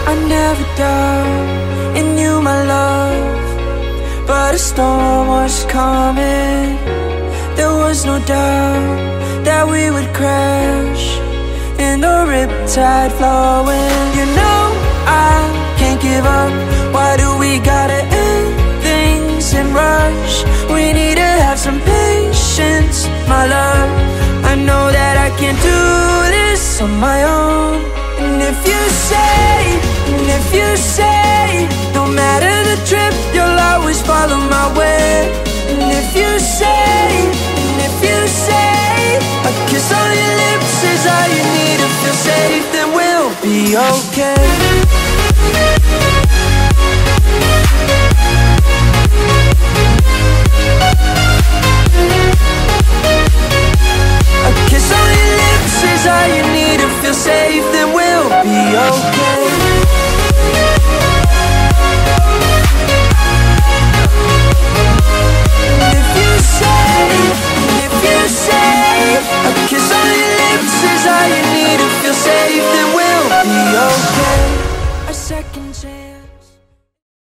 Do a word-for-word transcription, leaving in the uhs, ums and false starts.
I never doubt in you, my love, but a storm was coming. There was no doubt that we would crash in the riptide flowing. You know I can't give up. Why do we gotta end things and rush? We need to have some patience, my love. I know that I can't do this on my own. And if you say, and if you say, no matter the trip, you'll always follow my way. And if you say, and if you say, a kiss on your lips is all you need to feel safe, then we'll be okay. A kiss on your lips is all you need to feel safe, then we'll be okay. And if you say, if you say, a kiss on your lips is all you need to feel safe, then we'll be okay. A second chance.